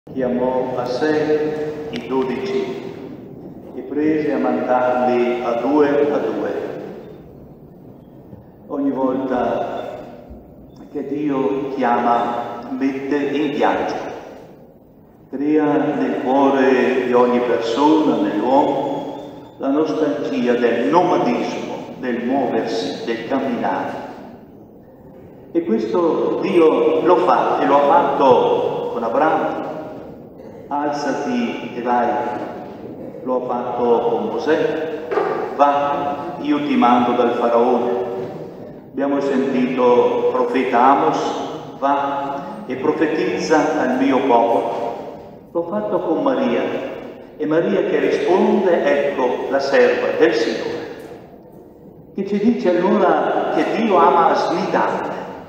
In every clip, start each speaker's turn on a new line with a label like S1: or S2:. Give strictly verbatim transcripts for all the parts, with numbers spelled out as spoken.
S1: Chiamò a sé i dodici e prese a mandarli a due a due. Ogni volta che Dio chiama, mette in viaggio, crea nel cuore di ogni persona, nell'uomo, la nostalgia del nomadismo, del muoversi, del camminare. E questo Dio lo fa, e lo ha fatto con Abramo. Alzati e vai, lo ha fatto con Mosè, va, io ti mando dal faraone. Abbiamo sentito profeta Amos, va e profetizza al mio popolo. L'ho fatto con Maria, e Maria che risponde, ecco la serva del Signore, che ci dice allora che Dio ama snidare,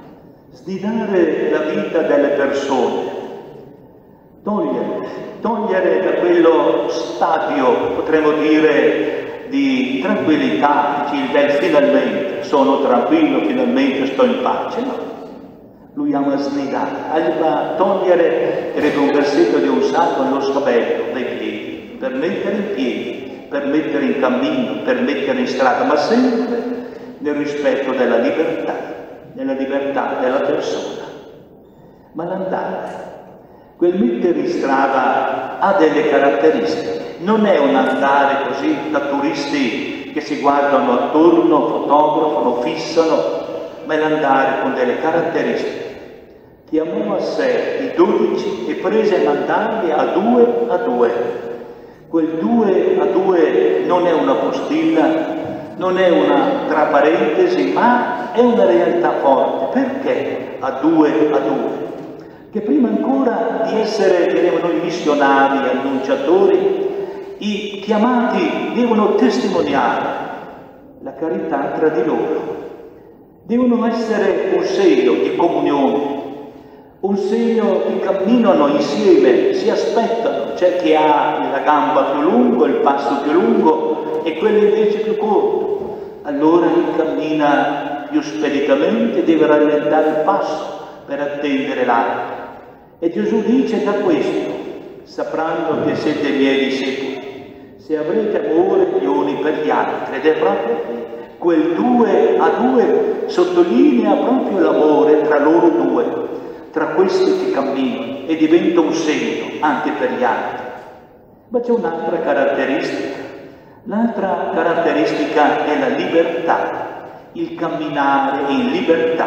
S1: snidare la vita delle persone, togliere, togliere da quello stadio, potremmo dire, di tranquillità, del finalmente, sono tranquillo, finalmente sto in pace, no. Lui ama snidare, ama togliere, credo un versetto di un salmo, lo scabello dai piedi, per mettere in piedi, per mettere in cammino, per mettere in strada, ma sempre nel rispetto della libertà, nella libertà della persona. Ma l'andare, quel mettere in strada ha delle caratteristiche, non è un andare così da turisti che si guardano attorno, fotografano, fissano, ma è l'andare con delle caratteristiche. Chiamò a sé i dodici e prese a mandarli a due a due. Quel due a due non è una postilla, non è una tra parentesi, ma è una realtà forte. Perché a due a due? Che prima ancora di essere, diremo noi, missionari, annunciatori, i chiamati devono testimoniare la carità tra di loro. Devono essere un segno di comunione, un segno che camminano insieme, si aspettano. C'è chi ha la gamba più lunga, il passo più lungo e quello invece più corto. Allora chi cammina più speditamente deve rallentare il passo per attendere l'altro. E Gesù dice da questo sapranno che siete miei discepoli, se avrete amore gli uni per gli altri. Ed è proprio quel due a due sottolinea proprio l'amore tra loro due, tra questi che camminano, e diventa un segno anche per gli altri. Ma c'è un'altra caratteristica. L'altra caratteristica è la libertà, il camminare in libertà.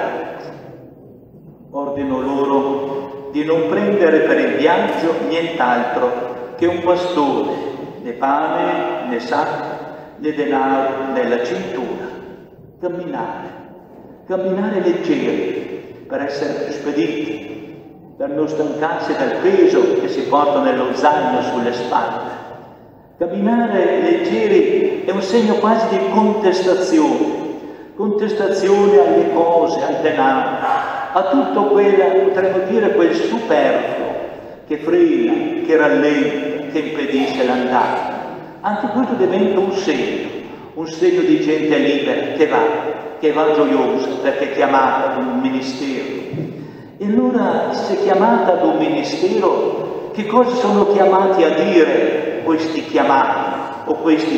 S1: Ordino loro di non prendere per il viaggio nient'altro che un bastone, né pane, né sacco, né denaro nella cintura. Camminare, camminare leggeri per essere più spediti, per non stancarsi dal peso che si porta nello zaino sulle spalle. Camminare leggeri è un segno quasi di contestazione, contestazione alle cose, al denaro, a tutto quel, potremmo dire, quel superfluo che frena, che rallenta, che impedisce l'andare. Anche questo diventa un segno, un segno di gente libera, che va, che va gioiosa, perché è chiamata ad un ministero. E allora, se chiamata ad un ministero, che cosa sono chiamati a dire questi chiamati o questi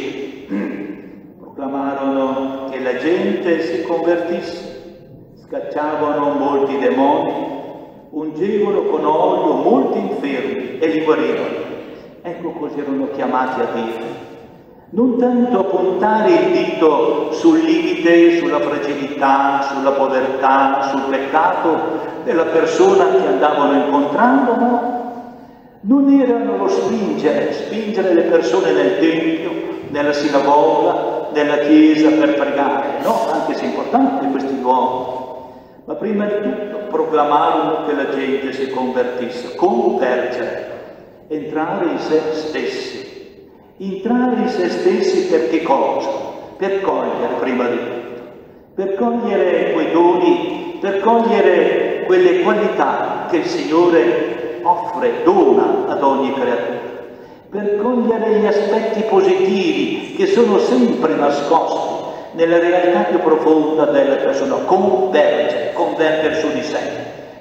S1: discepoli? Proclamarono che la gente si convertisse, scacciavano molti demoni, ungevano con olio molti infermi e li guarivano. Ecco cosa erano chiamati a dire. Non tanto a puntare il dito sul limite, sulla fragilità, sulla povertà, sul peccato della persona che andavano incontrando, no. Non erano lo spingere, spingere le persone nel tempio, nella sinagoga, nella chiesa per pregare, no, anche se è importante questi luoghi. Ma prima di tutto proclamarono che la gente si convertisse, convergere, entrare in se stessi. Entrare in se stessi per che cosa? Per cogliere prima di tutto, per cogliere quei doni, per cogliere quelle qualità che il Signore offre, dona ad ogni creatura, per cogliere gli aspetti positivi che sono sempre nascosti nella realtà più profonda della persona. Convergere, convergere su di sé,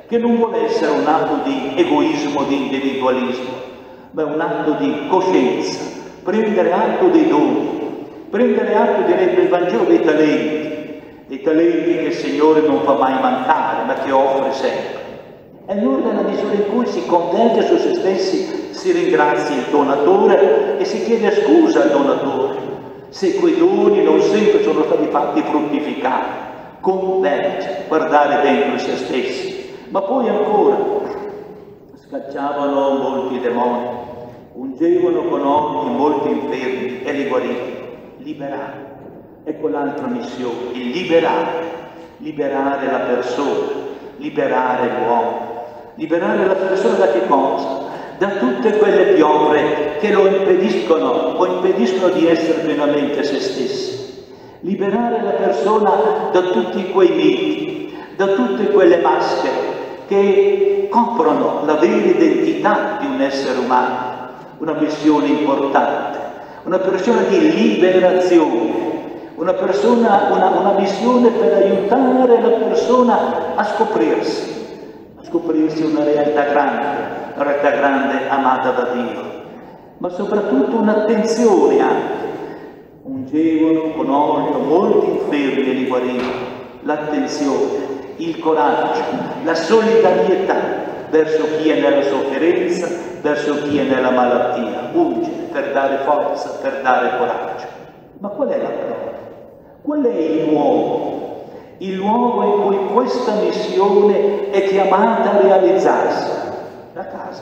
S1: che non vuole essere un atto di egoismo, di individualismo, ma è un atto di coscienza, prendere atto dei doni, prendere atto, direbbe il Vangelo, dei talenti, dei talenti che il Signore non fa mai mancare, ma che offre sempre. E allora nella misura in cui si converge su se stessi, si ringrazia il donatore e si chiede scusa al donatore, se quei doni non sempre sono stati fatti fruttificare. Converge, guardare dentro se stessi. Ma poi ancora, scacciavano molti demoni, ungevano con oli molti infermi e li guarivano. Liberare. Ecco l'altra missione, il liberare. Liberare la persona, liberare l'uomo. Liberare la persona da che cosa? Da tutte quelle piovre che lo impediscono o impediscono di essere pienamente se stessi. Liberare la persona da tutti quei miti, da tutte quelle maschere che coprono la vera identità di un essere umano. Una missione importante, una persona di liberazione, una, persona, una, una missione per aiutare la persona a scoprirsi. Scoprirsi una realtà grande, una realtà grande amata da Dio, ma soprattutto un'attenzione anche. Ungevano con olio molti infermi e li guarivano. L'attenzione, il coraggio, la solidarietà verso chi è nella sofferenza, verso chi è nella malattia. Ungere per dare forza, per dare coraggio. Ma qual è la prova? Qual è il luogo? Il luogo in cui questa missione è chiamata a realizzarsi, la casa.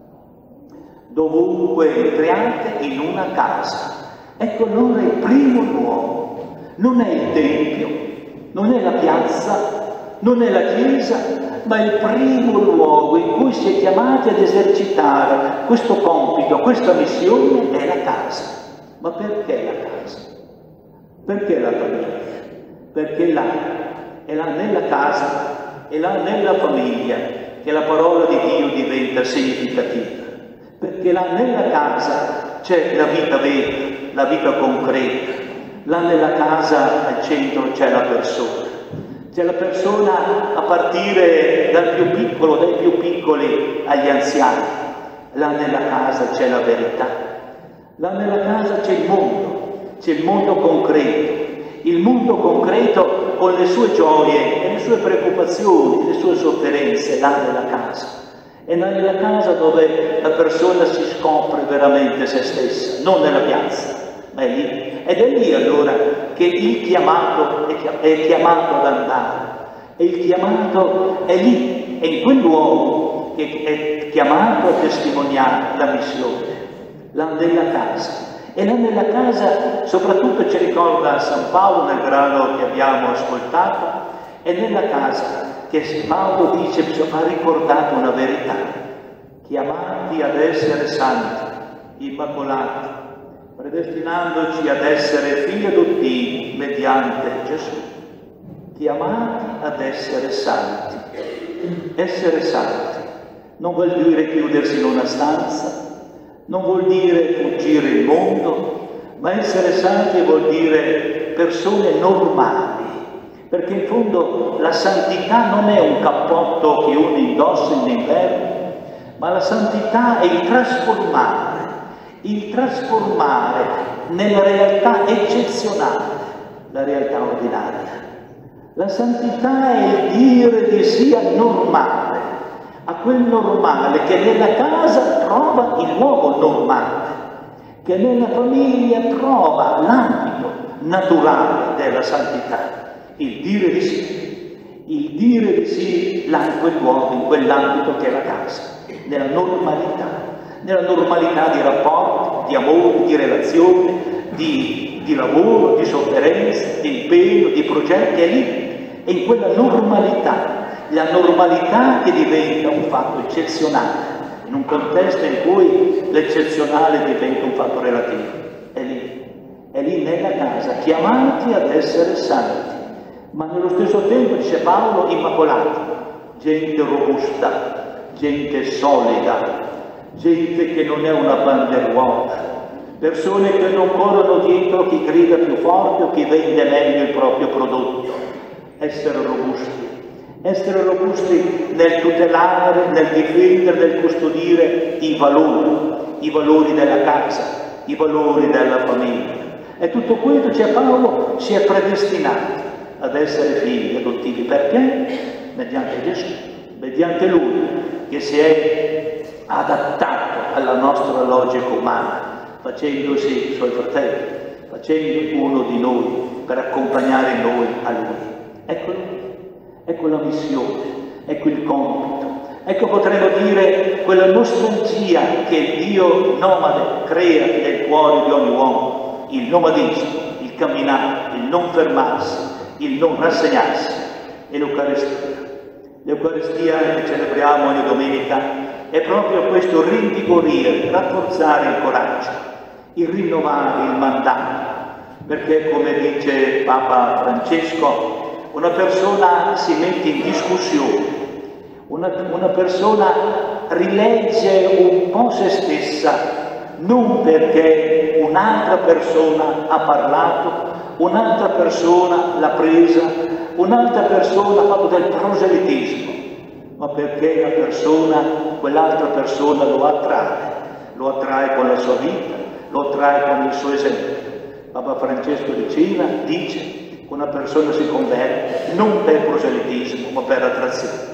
S1: Dovunque entriate, in una casa. Ecco allora il primo luogo. Non è il tempio, non è la piazza, non è la chiesa, ma il primo luogo in cui si è chiamati ad esercitare questo compito, questa missione è la casa. Ma perché la casa? Perché la famiglia? Perché là, è là nella casa, è là nella famiglia che la parola di Dio diventa significativa. Perché là nella casa c'è la vita vera, la vita concreta. Là nella casa al centro c'è la persona. C'è la persona a partire dal più piccolo, dai più piccoli agli anziani. Là nella casa c'è la verità. Là nella casa c'è il mondo, c'è il mondo concreto. Il mondo concreto con le sue gioie e le sue preoccupazioni, le sue sofferenze, là nella casa. È là nella casa dove la persona si scopre veramente se stessa, non nella piazza, ma è lì. Ed è lì allora che il chiamato è chiamato ad andare. E il chiamato è lì, è in quell'uomo che è chiamato a testimoniare la missione, là nella casa. E là nella casa soprattutto ci ricorda San Paolo nel brano che abbiamo ascoltato, è nella casa che Paolo dice ha ricordato una verità, chiamati ad essere santi, immacolati, predestinandoci ad essere figli adottivi mediante Gesù, chiamati ad essere santi. Essere santi non vuol dire chiudersi in una stanza, non vuol dire fuggire il mondo, ma essere santi vuol dire persone normali, perché in fondo la santità non è un cappotto che uno indossa in inverno, ma la santità è il trasformare, il trasformare nella realtà eccezionale la realtà ordinaria. La santità è il dire di sì al normale, a quel normale che nella casa trova il luogo normale, che nella famiglia trova l'ambito naturale della santità, il dire di sì, il dire di sì là in quel luogo, in quell'ambito che è la casa, nella normalità, nella normalità di rapporti, di amore, di relazione, di, di lavoro, di sofferenza, di impegno, di progetti, è lì, è in quella normalità. La normalità che diventa un fatto eccezionale, in un contesto in cui l'eccezionale diventa un fatto relativo. È lì, è lì nella casa, chiamati ad essere santi, ma nello stesso tempo, dice Paolo, immacolati, gente robusta, gente solida, gente che non è una banderuola, persone che non corrono dietro chi grida più forte o chi vende meglio il proprio prodotto. Essere robusti, essere robusti nel tutelare, nel difendere, nel custodire i valori, i valori della casa, i valori della famiglia. E tutto questo, cioè Paolo, si è predestinato ad essere figli adottivi. Perché? Mediante Gesù, mediante Lui, che si è adattato alla nostra logica umana, facendosi suoi fratelli, facendo uno di noi per accompagnare noi a Lui. Ecco, ecco la missione, ecco il compito, ecco potremmo dire quella nostalgia che Dio nomade crea nel cuore di ogni uomo, il nomadismo, il camminare, il non fermarsi, il non rassegnarsi, e l'Eucaristia. L'Eucaristia che celebriamo ogni domenica è proprio questo rinvigorire, rafforzare il coraggio, il rinnovare il mandato, perché come dice Papa Francesco, una persona si mette in discussione, una, una persona rilegge un po' se stessa, non perché un'altra persona ha parlato, un'altra persona l'ha presa, un'altra persona ha fatto del proselitismo, ma perché la persona, quell'altra persona lo attrae, lo attrae con la sua vita, lo attrae con il suo esempio. Papa Francesco diceva, dice, che una persona si converte non per proselitismo, ma per attrazione.